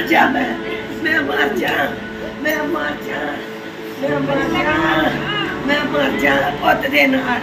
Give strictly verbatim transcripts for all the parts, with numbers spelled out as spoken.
जा मैं मैं मर जा मैं मर जा मैं मर जा मैं मर जा पुत दे नाल।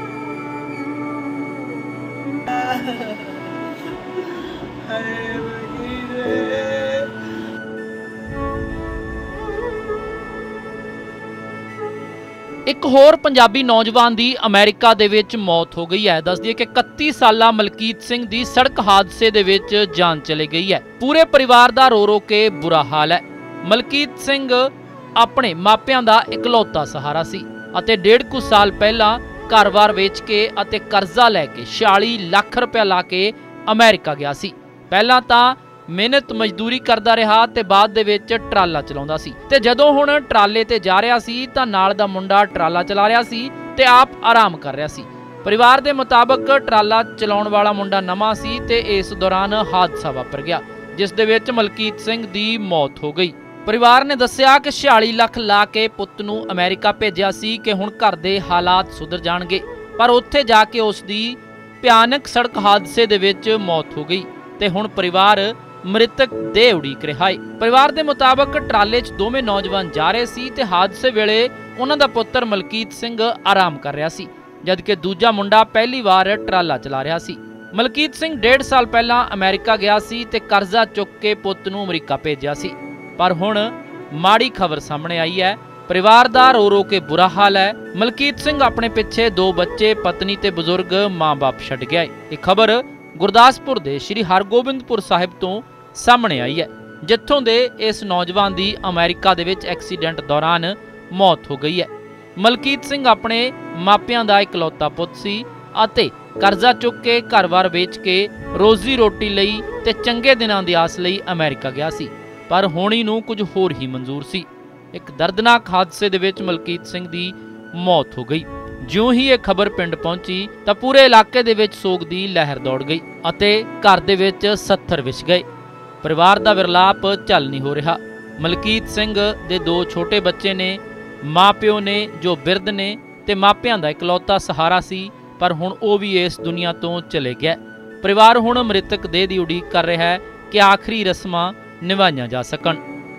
एक होर पंजाबी नौजवान की अमेरिका दे विच मौत हो गई है। दस दिए कि इकत्ती साला मलकीत सिंह की सड़क हादसे दे विच जान चली गई है। पूरे परिवार का रो रो के बुरा हाल है। मलकीत सिंह अपने मापियां दा इकलौता सहारा सी अते डेढ़ कुछ साल पहला घर-बार वेच के अते कर्जा लैके छियाली लाख रुपया ला के अमेरिका गया सी। पहला तां मेहनत मजदूरी करदा रहा ते बाद दे विच ट्राला चलाउंदा सी ते जदों हुण ट्राले ते जा रहा सी तां नाल दा मुंडा ट्राला चला रहा सी ते आप आराम कर रहा सी। परिवार दे मुताबक ट्राला चलाउण वाला मुंडा नवां सी ते इस दौरान हादसा वापर गया जिस दे विच मलकीत सिंह दी मौत हो गई। परिवार ने दस्सिया कि छियाली लाख ला के पुत्त नूं अमेरिका भेजिया सी कि हुण घर दे हालात सुधर जाणगे, पर उत्थे जाके उस दी भयानक सड़क हादसे दे विच मौत हो गई ते हुण परिवार मृतक देह उड़ीक रहा है। परिवार के मुताबक ट्राले च दोवें नौजवान जा रहे सी ते हादसे वेले उन्हां दा पुत्तर मलकीत सिंह आराम कर रहा सी जबकि दूजा मुंडा पहली बार ट्राला चला रहा सी। मलकीत सिंह डेढ़ साल पहला अमेरिका गया सी ते कर्जा चुक के पुत्त नूं अमरीका भेजिया सी, पर हुण माड़ी खबर सामने आई है। परिवार दा रो रो के बुरा हाल है। मलकीत सिंह अपने पिछे दो बच्चे, पत्नी ते बुजुर्ग मां बाप छड्ड गया है। यह खबर गुरदासपुर दे श्री हरगोबिंदपुर साहिब तो सामने आई है जिथों दे इस नौजवान की अमेरिका दे विच एक्सीडेंट दौरान मौत हो गई है। मलकीत सिंह अपने मापियां दा इकलौता पुੱਤ सी अते कर्जा चुक के घर-बार वेच के रोजी रोटी लई ते चंगे दिनां दी आस लई अमेरिका गया सी, पर होणी नूं कुछ होर ही मंजूर सी। एक दर्दनाक हादसे दे विच मलकीत सिंह दी मौत हो गई। ज्यों ही यह खबर पिंड पहुंची तां पूरे इलाके दे विच सोग दी लहर दौड़ गई अते घर दे विच सत्थर विछ गए। परिवार दा विरलाप झल नहीं हो रहा। मलकीत सिंह दे दो छोटे बच्चे ने, माँ प्यो ने जो बिरध ने ते मापियां दा इकलौता सहारा सी, पर हुण ओ भी इस दुनिया तो चले गया। परिवार हुण मृतक देह दी उड़ीक कर रहा है कि आखिरी रस्मां निभाईयां जा सकण।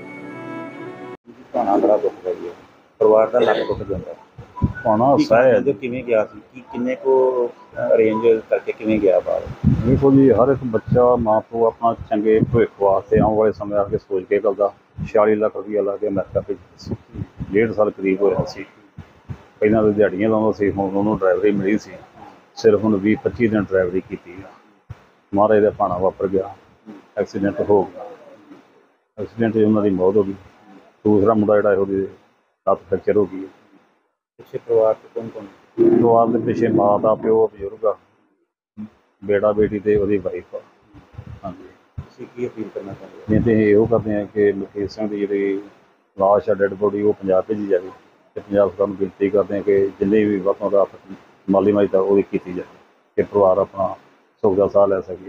परिवार का लग टुट जाता पाना हस्सा है जो किवें गया सी कि किन्ने को अरेंज करके किवें गया बाहर। देखो जी, हर एक बच्चा माँ प्यो अपना चंगे भविख वास्ते आने वाले समय आके सोच के करता। छियाली लाख रुपया ला के अमेरिका भेजी, डेढ़ साल करीब होया सी। पहलां तो दिहाड़ियां लाउंदा सी, हुण उहनूं ड्राइवरी मिली सी, सिर्फ हुण बीस पच्ची दिन ड्राइवरी कीती। महाराज दा भाणा वापर गया, एक्सीडेंट हो गया। एक्सीडेंट उन्हां दी मौत हो गई। दूसरा मुंडा जिहड़ा ओहदी लत्त फ्रैक्चर हो गई। पिछे परिवार च कौन कौन? परिवार के पिछे माता प्यो बजुर्ग, बेटा बेटी ते ओहदी वाइफ। हाँ जी, तुसीं की अपील करना चाहुंदे? तो इहो करते हैं कि मलकीत सिंह की जी लाश है, डेड बॉडी, वो पंजाब भेजी जाए। तो पंजाब सरकार नूं बेनती करते हैं कि जिन्नी भी वध तो वध माली मदद वो की जाए कि परिवार अपना सुख का साह लै सके।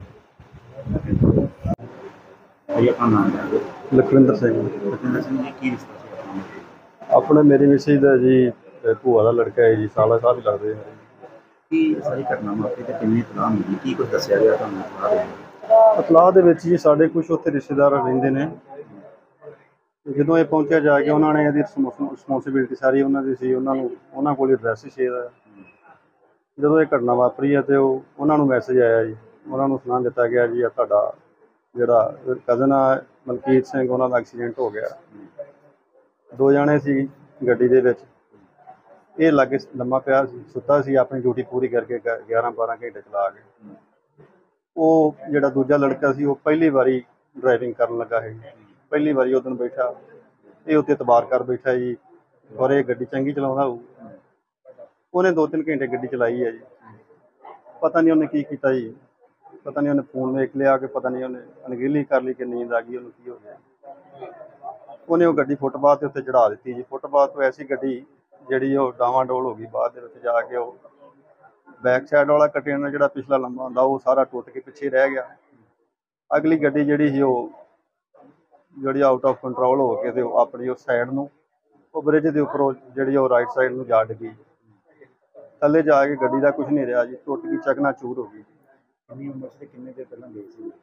लखविंदर सिंह। लखविंदर सिंह जी की रिश्ता सी अपने मेरी मिसेज का जी भूआ का लड़का है जी, साला साथ ही लगते हैं। की सारी घटना वापरी तो किन्नी तलाह मिली, की कुछ दस्सिया गया तुहानूं तलाह दे? इतलाह दे विच जी साडे कुछ उत्थे रिश्तेदार रहिंदे ने। ਜਦੋਂ ਇਹ ਪਹੁੰਚਿਆ ਜਾ ਕੇ ਉਹਨਾਂ ਨੇ ਇਹਦੀ ਰਿਸਪੌਂਸਿਬਿਲਿਟੀ ਸਾਰੀ ਉਹਨਾਂ ਦੀ ਸੀ, ਉਹਨਾਂ ਨੂੰ ਉਹਨਾਂ ਕੋਲ ਐਡਰੈਸ ਹੀ ਸੇਵ ਹੈ। ਜਦੋਂ ਇਹ ਘਟਨਾ ਵਾਪਰੀ ਹੈ ਤੇ ਉਹ ਉਹਨਾਂ ਨੂੰ ਮੈਸੇਜ ਆਇਆ ਜੀ, ਉਹਨਾਂ ਨੂੰ ਸੁਣਾ ਦਿੱਤਾ ਗਿਆ ਜੀ ਆ ਤੁਹਾਡਾ ਜਿਹੜਾ ਕਜ਼ਨ ਆ ਮਲਕੀਤ ਸਿੰਘ, ਉਹਨਾਂ ਦਾ ਐਕਸੀਡੈਂਟ ਹੋ ਗਿਆ। ਦੋ ਜਾਣੇ ਸੀ ਗੱਡੀ ਦੇ ਵਿੱਚ, ਇਹ ਲਾਗੇ ਲੰਮਾ ਪਿਆ ਸੀ, ਸੁੱਤਾ ਸੀ, ਆਪਣੀ ਡਿਊਟੀ ਪੂਰੀ ਕਰਕੇ ਗਿਆਰਾਂ ਬਾਰਾਂ ਘੰਟੇ ਚਲਾ ਕੇ। ਉਹ ਜਿਹੜਾ ਦੂਜਾ ਲੜਕਾ ਸੀ ਉਹ ਪਹਿਲੀ ਵਾਰੀ ਡਰਾਈਵਿੰਗ ਕਰਨ ਲੱਗਾ ਹੈ। ਪਹਿਲੀ ਵਾਰੀ ਉਹ ਦਿਨ ਬੈਠਾ, ਇਹ ਉੱਤੇ ਇਤਬਾਰ ਕਰ ਬੈਠਾ ਜੀ, ਔਰ ਇਹ ਗੱਡੀ ਚੰਗੀ ਚਲਾਉਂਦਾ ਹੋਊ। ਉਹਨੇ ਦੋ ਤਿੰਨ ਘੰਟੇ ਗੱਡੀ ਚਲਾਈ ਹੈ ਜੀ। ਪਤਾ ਨਹੀਂ ਉਹਨੇ ਕੀ ਕੀਤਾ ਜੀ, ਪਤਾ ਨਹੀਂ ਉਹਨੇ ਫੋਨ ਵੇਖ ਲਿਆ ਕਿ ਪਤਾ ਨਹੀਂ ਉਹਨੇ ਅਣਗਹਿਲੀ ਕਰ ਲਈ ਕਿ ਨੀਂਦ ਆ ਗਈ, ਉਹਨੂੰ ਕੀ ਹੋ ਗਿਆ। ਉਹਨੇ ਉਹ ਗੱਡੀ ਫੁੱਟਪਾਥ ਦੇ ਉੱਤੇ ਚੜ੍ਹਾ ਦਿੱਤੀ ਜੀ। ਫੁੱਟਪਾਥ ਤੋਂ ਐਸੀ ਗੱਡੀ ਜਿਹੜੀ ਉਹ ਡਾਵਾਂ ਡੋਲ ਹੋ ਗਈ। ਬਾਅਦ ਦੇ ਵਿੱਚ ਜਾ ਕੇ ਉਹ ਬੈਕ ਸਾਈਡ ਵਾਲਾ ਕੰਟੇਨਰ ਜਿਹੜਾ ਪਿਛਲਾ ਲੰਬਾ ਹੁੰਦਾ ਉਹ ਸਾਰਾ ਟੁੱਟ ਕੇ ਪਿੱਛੇ ਰਹਿ ਗਿਆ। ਅਗਲੀ ਗੱਡੀ ਜਿਹੜੀ ਸੀ ਉਹ ਜਿਹੜੀ ਆਊਟ ਆਫ ਕੰਟਰੋਲ ਹੋ ਕੇ ਤੇ ਆਪਣੀ ਉਸ ਸਾਈਡ ਨੂੰ ਉਹ ਬ੍ਰਿਜ ਦੇ ਉੱਪਰੋਂ ਜਿਹੜੀ ਉਹ ਰਾਈਟ ਸਾਈਡ ਨੂੰ ਜਾ ਡਿੱਗੀ। ਥੱਲੇ ਜਾ ਕੇ ਗੱਡੀ ਦਾ ਕੁਝ ਨਹੀਂ ਰਿਹਾ ਜੀ, ਟੁੱਟ ਗਈ, ਚਕਨਾ ਚੂਰ ਹੋ ਗਈ। ਕਿੰਨੀ ਉਮਰ ਸੀ, ਕਿੰਨੇ ਦੇ ਪਹਿਲਾਂ ਗਈ ਸੀ?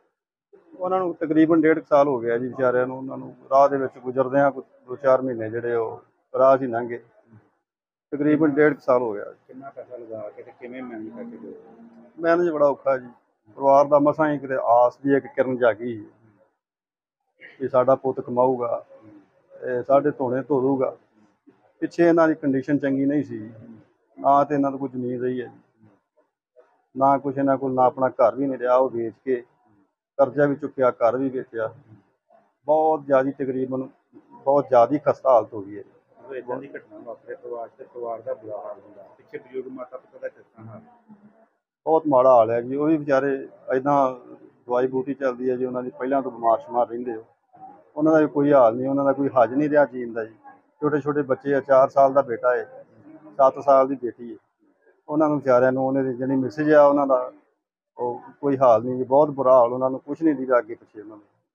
ਉਹਨਾਂ ਨੂੰ ਤਕਰੀਬਨ ਡੇਢ ਕੁ ਸਾਲ ਹੋ ਗਿਆ ਜੀ ਵਿਚਾਰਿਆਂ ਨੂੰ। ਉਹਨਾਂ ਨੂੰ ਰਾਹ ਦੇ ਵਿੱਚ ਗੁਜ਼ਰਦਿਆਂ ਕੁ ਦੋ ਚਾਰ ਮਹੀਨੇ ਜਿਹੜੇ ਉਹ ਰਾਹ 'ਚ ਹੀ ਲੰਘੇ। ਤਕਰੀਬਨ ਡੇਢ ਕੁ ਸਾਲ ਹੋ ਗਿਆ। ਕਿੰਨਾ ਪੈਸਾ ਲਗਾ ਕੇ ਤੇ ਕਿਵੇਂ ਮੈਨੇਜ ਕਰਕੇ ਦਿਓ? ਮੈਨੇਜ ਬੜਾ ਔਖਾ ਜੀ। ਪਰਿਵਾਰ ਦਾ ਮਸਾਂ ਹੀ ਕਿਤੇ ਆਸ ਦੀ ਇੱਕ ਕਿਰਨ ਜਾਗੀ ਕਿ ਸਾਡਾ ਪੁੱਤ ਕਮਾਊਗਾ, ਤੇ ਸਾਡੇ ਧੋਣੇ ਧੋ ਦੂਗਾ। ਪਿੱਛੇ ਇਹਨਾਂ ਦੀ ਕੰਡੀਸ਼ਨ ਚੰਗੀ ਨਹੀਂ ਸੀ, ਨਾ ਤੇ ਇਹਨਾਂ ਤੋਂ ਕੋਈ ਜ਼ਮੀਨ ਰਹੀ ਹੈ ਜੀ, ਨਾ ਕੁਛ ਇਹਨਾਂ ਕੋਲ, ਨਾ ਆਪਣਾ ਘਰ ਵੀ ਨਹੀਂ ਰਿਹਾ। ਉਹ ਵੇਚ ਕੇ ਕਰਜ਼ਾ ਵੀ ਚੁੱਕਿਆ, ਘਰ ਵੀ ਵੇਚਿਆ। ਬਹੁਤ ਜ਼ਿਆਦਾ, ਤਕਰੀਬਨ ਬਹੁਤ ਜ਼ਿਆਦਾ ਖਸਤਾ ਹਾਲਤ ਹੋ ਗਈ ਹੈ। ਜਦੋਂ ਇਦਾਂ ਦੀ ਘਟਨਾ ਵਾਪਰੇ ਪਰਿਵਾਰ ਤੇ ਪਰਿਵਾਰ ਦਾ ਬੁਰਾ ਹਾਲ ਹੁੰਦਾ, ਪਿੱਛੇ ਬਜ਼ੁਰਗ ਮਾਤਾ ਪਿਤਾ ਦਾ ਕਿਸ ਤਰ੍ਹਾਂ ਹਾਲ? ਬਹੁਤ ਮਾੜਾ ਹਾਲ ਹੈ ਜੀ। ਉਹ ਵੀ ਵਿਚਾਰੇ ਇੱਦਾਂ ਦਵਾਈ ਬੂਟੀ ਚੱਲਦੀ ਹੈ ਜੀ ਉਹਨਾਂ ਦੀ, ਪਹਿਲਾਂ ਤੋਂ ਬਿਮਾਰ ਸ਼ਮਾਰ ਰਹਿੰਦੇ ਹੋ। ਉਹਨਾਂ ਦਾ ਵੀ ਕੋਈ ਹਾਲ ਨਹੀਂ, ਉਹਨਾਂ ਦਾ ਕੋਈ ਹੱਜ ਨਹੀਂ ਰਿਹਾ ਜੀਣ ਦਾ ਜੀ। ਛੋਟੇ ਛੋਟੇ ਬੱਚੇ ਆ, ਚਾਰ ਸਾਲ ਦਾ ਬੇਟਾ ਹੈ, ਸੱਤ ਸਾਲ ਦੀ ਬੇਟੀ ਹੈ। ਉਹਨਾਂ ਨੂੰ ਵਿਚਾਰਿਆਂ ਨੂੰ, ਉਹਨਾਂ ਦੀ ਜਿਹੜੀ ਮਿਸਜ ਆ ਉਹਨਾਂ ਦਾ, ਉਹ ਕੋਈ ਹਾਲ ਨਹੀਂ ਜੀ। ਬਹੁਤ ਬੁਰਾ ਹਾਲ, ਉਹਨਾਂ ਨੂੰ ਕੁਛ ਨਹੀਂ ਦੀਦਾ ਅੱਗੇ ਪਿੱਛੇ ਉਹਨਾਂ ਨੂੰ।